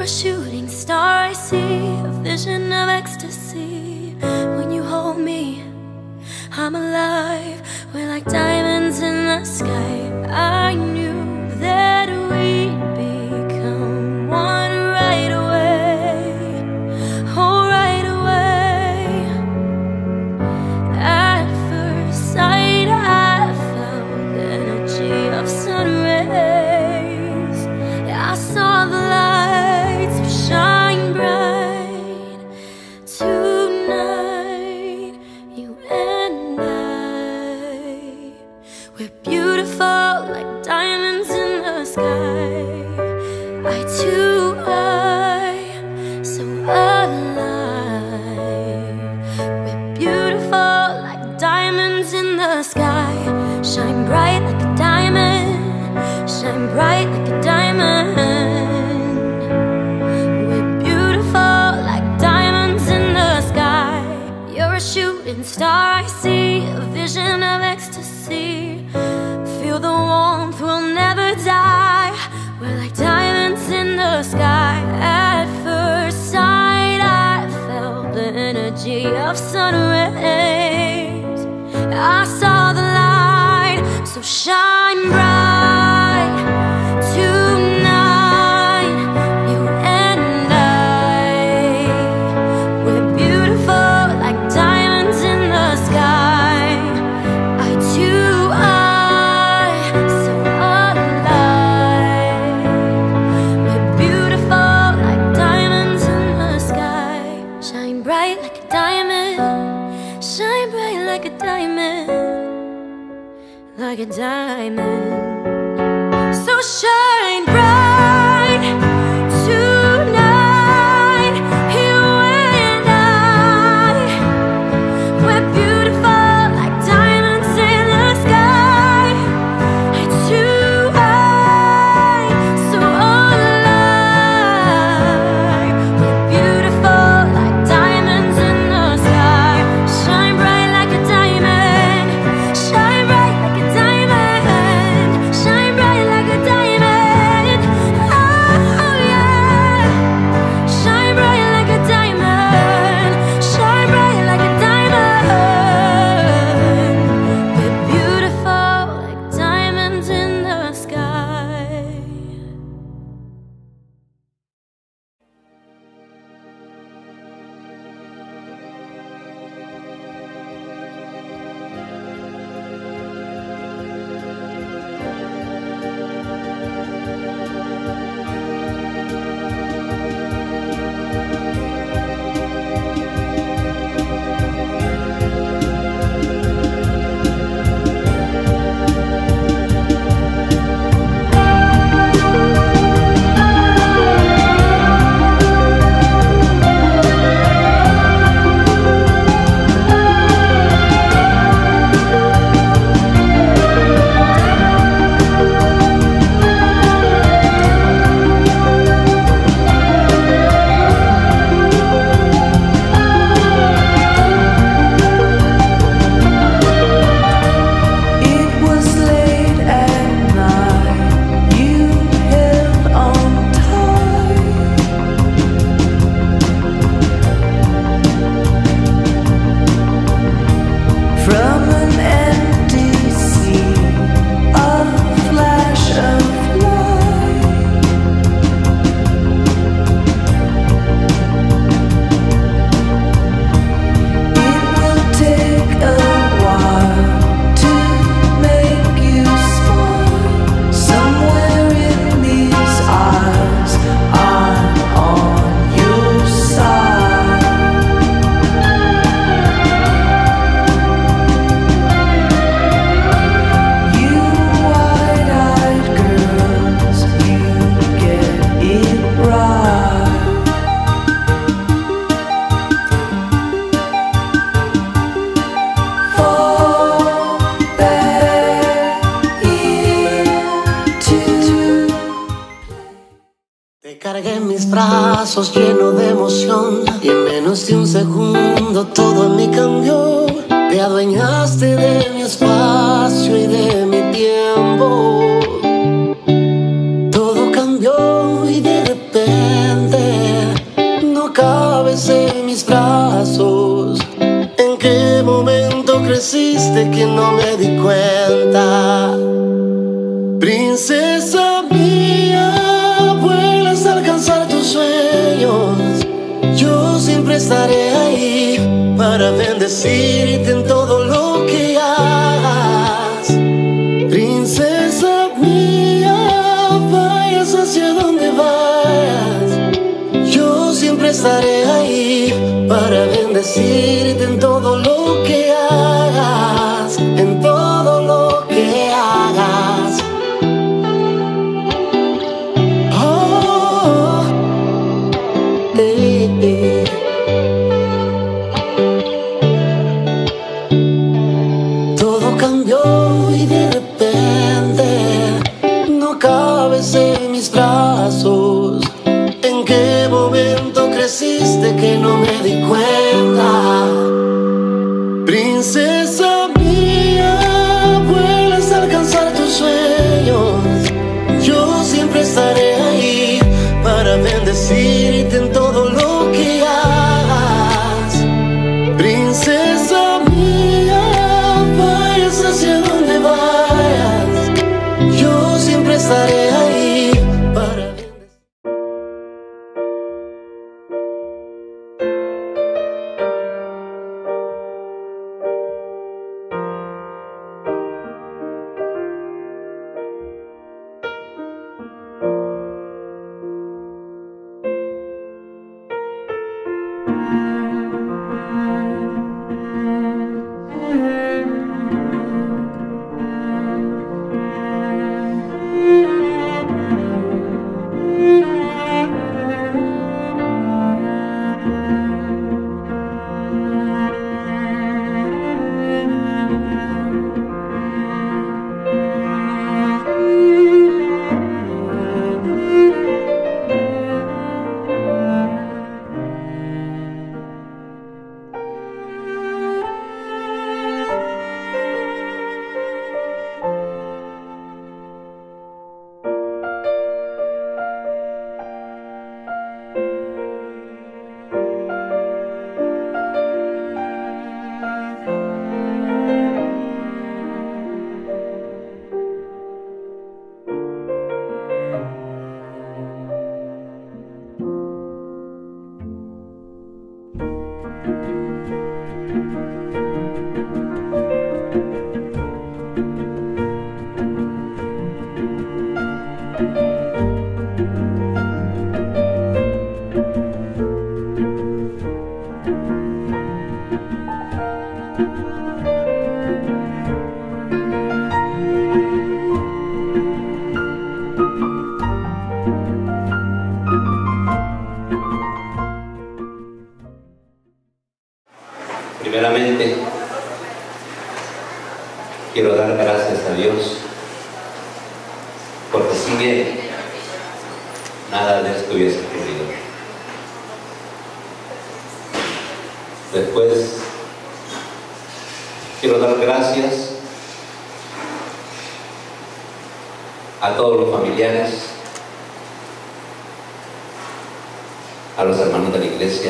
a shooting star, I see a vision of ecstasy. When you hold me, I'm alive. We're like diamonds in the sky. I knew that we'd become one right away. Oh, right away. At first sight, I felt the energy of sun rays. I saw the lights shine bright. Tonight, you and I, we're beautiful like diamonds in the sky. Eye to eye, so alive. We're beautiful like diamonds in the sky. Shine bright like a diamond. Shine bright like a diamond. We're beautiful like diamonds in the sky. You're a shooting star, I see a vision of ecstasy. Feel the warmth, we'll never die. We're like diamonds in the sky. At first sight, I felt the energy of sun rays. I saw the light, so shine bright. Tonight, you and I, we're beautiful like diamonds in the sky. Eye to eye, so alive. We're beautiful like diamonds in the sky. Shine bright like a diamond. Shine bright like a diamond. Like a diamond. So shine bright tonight, you and I. We're beautiful like diamonds in the sky. Eye to eye, so alive. We're beautiful like diamonds in the sky. Shine bright like a diamond. Shine bright like a diamond. Shine bright like a diamond. Oh yeah. Shine bright like a diamond. Shine bright like a diamond. We're beautiful like diamonds in the sky. Te cargué en mis brazos lleno de emoción y en menos de un segundo todo en mí cambió. Te adueñaste de mi espacio y de mi tiempo. Todo cambió y de repente creciste que no me di cuenta. Princesa mía, vuelas a alcanzar tus sueños. Yo siempre estaré ahí para bendecirte en todo lo que hagas. Princesa mía, vayas hacia donde vayas. Yo siempre estaré ahí para bendecirte en todo lo que hagas, en todo lo que hagas. Oh, Todo cambió y de repente no cabes en mis brazos. ¿En qué momento creciste que no me di cuenta? Princesa mía, vuelas a alcanzar tus sueños. Yo siempre estaré ahí para bendecirte en todo lo que hagas. Princesa mía, vayas hacia donde vayas. Yo siempre estaré ahí para bendecirte. Primeramente, quiero dar gracias a Dios, porque sin Él nada de esto hubiese ocurrido. Después, quiero dar gracias a todos los familiares, a los hermanos de la iglesia.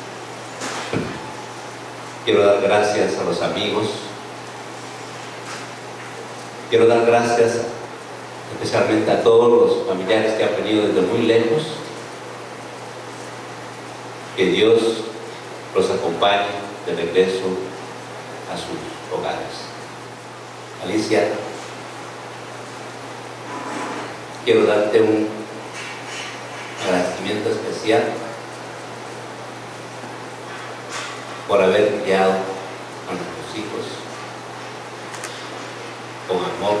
Quiero dar gracias a los amigos. Quiero dar gracias especialmente a todos los familiares que han venido desde muy lejos. Que Dios los acompañe de regreso a sus hogares. Alicia, quiero darte un agradecimiento especial por haber criado a nuestros hijos con amor,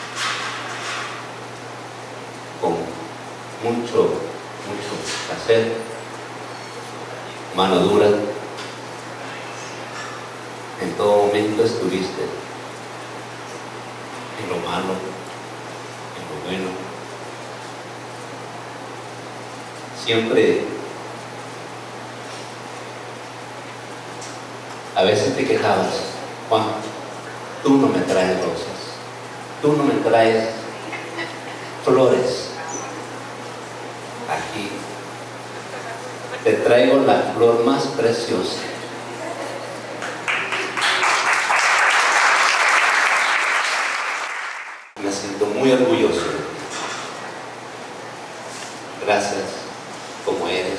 con mucho placer, mano dura. En todo momento estuviste en lo malo, en lo bueno. Siempre, a veces te quejabas: Juan, tú no me traes rosas, tú no me traes flores. Aquí te traigo la flor más preciosa. muy orgulloso. Gracias como eres.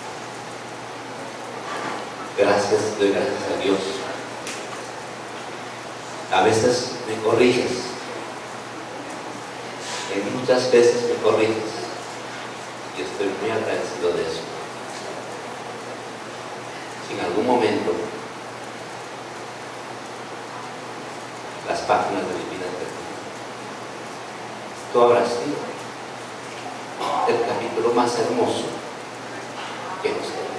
Gracias, doy gracias a Dios. A veces me corriges. Y muchas veces me corriges. Y estoy muy agradecido de eso. Si en algún momento las páginas de mi vida terminan, tú habrás sido el capítulo más hermoso que hemos tenido.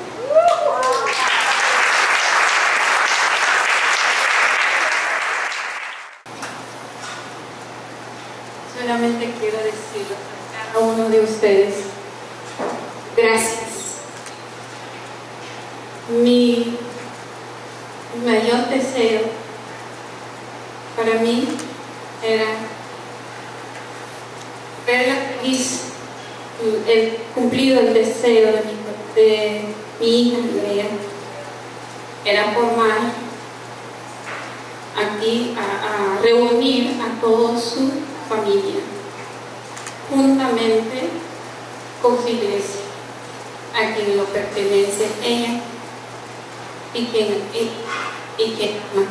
Solamente quiero decirles a cada uno de ustedes, gracias. Mi mayor deseo para mí era verla feliz, el cumplido el deseo de mi hija Andrea, era formar aquí a reunir a toda su familia juntamente con su iglesia, a quien lo pertenece ella y quien ama.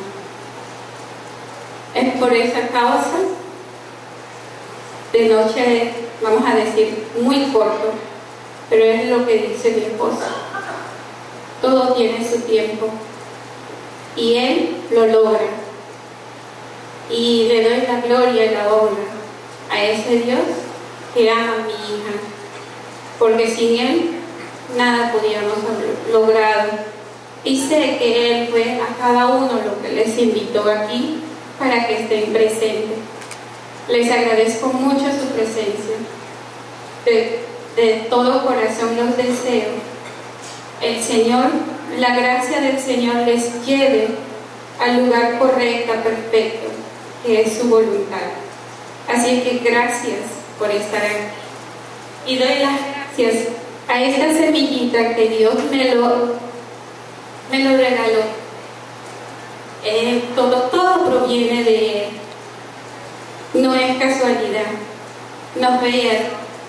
Es por esa causa, de noche, vamos a decir, muy corto, pero es lo que dice mi esposa: todo tiene su tiempo y Él lo logra, y le doy la gloria y la honra a ese Dios que ama a mi hija, porque sin Él nada podíamos haber logrado. Y sé que Él fue a cada uno lo que les invitó aquí para que estén presentes. Les agradezco mucho su presencia. De todo corazón los deseo. El Señor, la gracia del Señor les lleve al lugar correcto, perfecto, que es su voluntad. Así que gracias por estar aquí. Y doy las gracias a esta semillita que Dios me lo regaló. Todo proviene de Él. No es casualidad. No fue Él.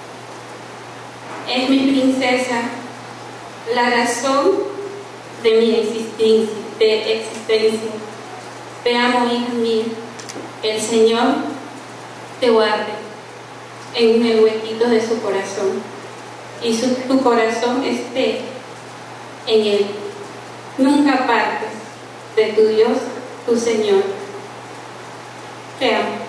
Es mi princesa, la razón de mi existencia. Te amo, hija mía. El Señor te guarde en el huequito de su corazón y tu corazón esté en Él. Nunca partes de tu Dios, tu Señor. Te amo.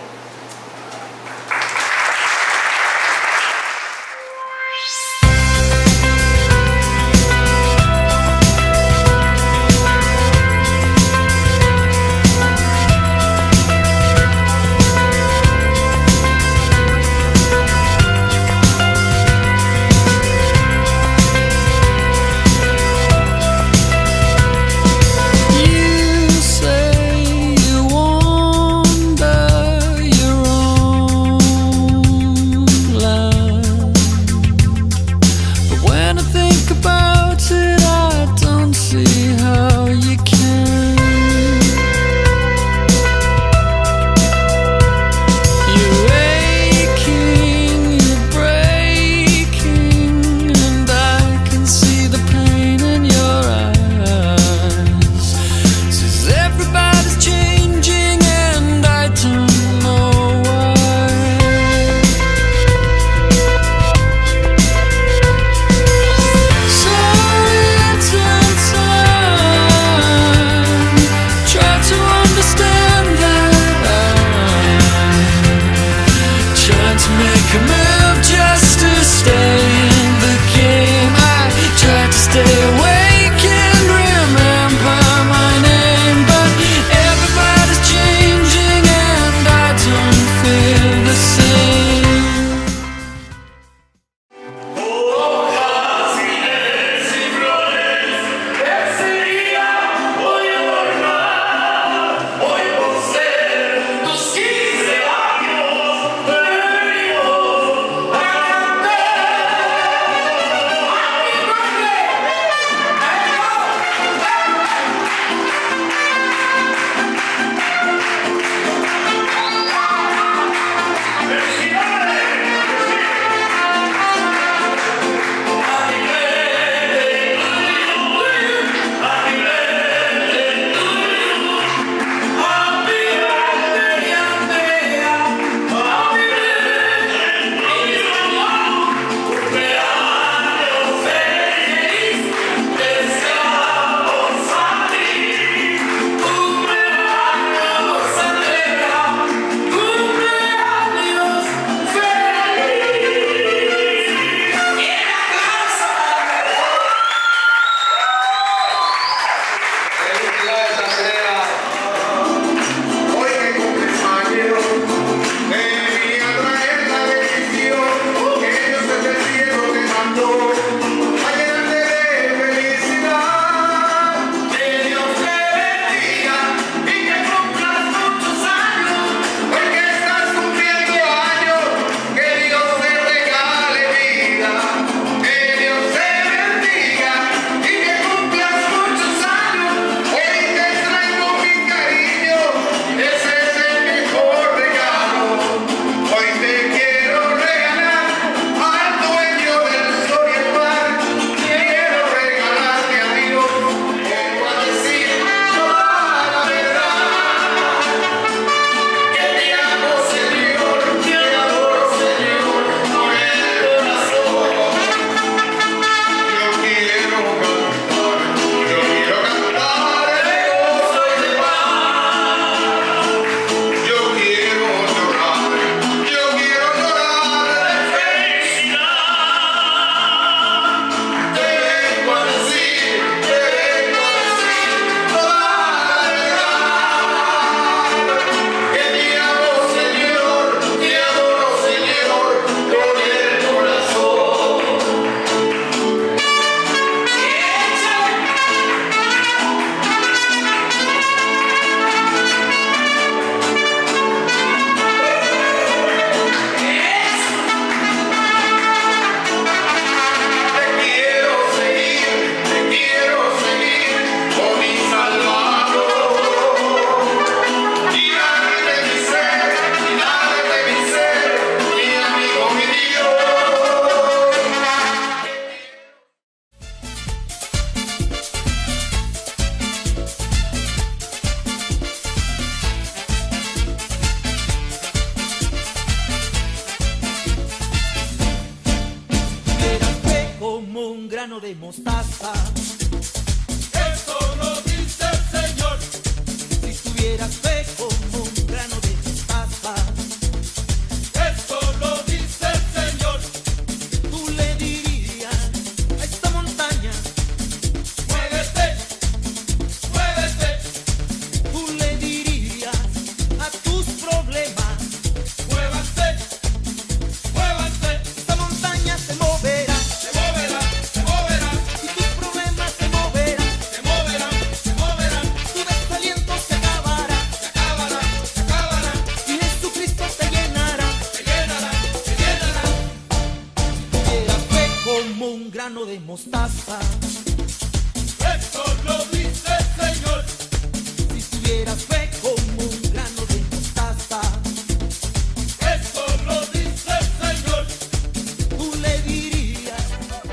grano de mostaza. Eso lo dice el Señor. Si tuvieras fe como un grano de mostaza. Eso lo dice el Señor. Tú le dirías a esta montaña, Muévete, muévete, tú le dirías a tus problemas, muévanse, muévanse. esta montaña se moverá Se moverá, se moverá, y tus problemas se moverán, se moverán, se moverán. tu desaliento se acabará Se acabará, se acabará. y Jesucristo te llenará. Se llenará, se llenará. Tuvieras fe como un grano de mostaza. Eso lo dice el Señor. Si tuvieras fe como un grano de mostaza, Eso lo dice el Señor. tú le dirías.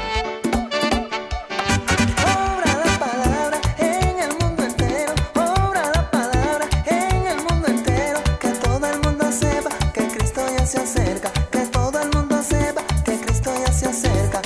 Obra la palabra en el mundo entero. Obra la palabra en el mundo entero. Que todo el mundo sepa que Cristo ya se acerca. Que todo el mundo sepa que Cristo ya se acerca.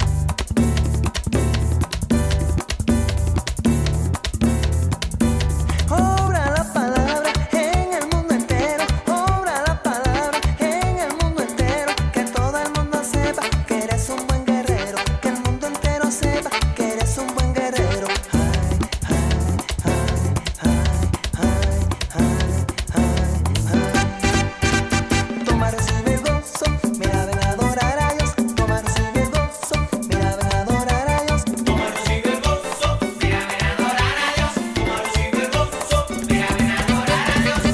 Obra la palabra en el mundo entero. Obra la palabra en el mundo entero. Que todo el mundo sepa que eres un buen guerrero. Que el mundo entero sepa que eres un buen guerrero. Ay, ay, ay, ay, ay, ay, ay. Toma, recibe el gozo. Mira, ven a adorar a Dios. Toma, recibe el gozo. Mira, ven a adorar a Dios. Toma, recibe el gozo. Mira, ven a adorar a Dios. Toma, recibe el gozo. Mira, ven a adorar a Dios.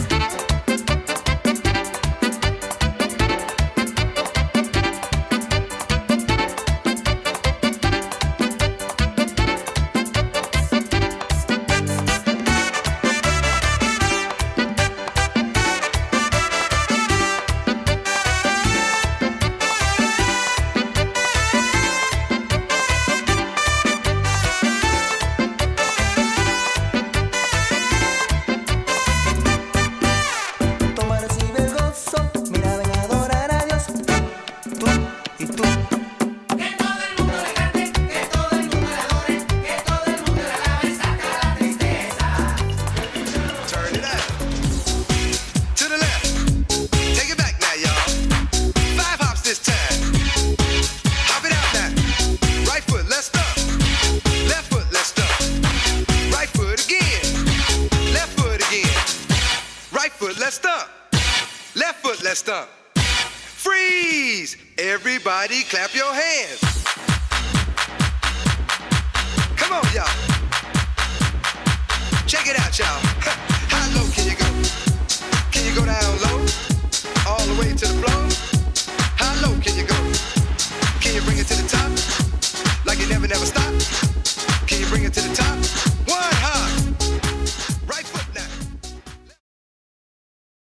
Toma, recibe el gozo. Mira, ven a adorar a Dios. Tú y tú. Que todo el mundo le cante, que todo el mundo le adore, que todo el mundo le alabe, saca la tristeza. Turn it up. To the left. Take it back now, y'all. 5 hops this time. Hop it out now. Right foot, let's stomp. Left foot, let's stomp. Right foot again. Left foot again. Right foot, let's stomp. Left foot, let's stomp. Freeze! Everybody clap your hands. Come on, y'all. Check it out, y'all. How low can you go? Can you go down low? All the way to the floor? How low can you go?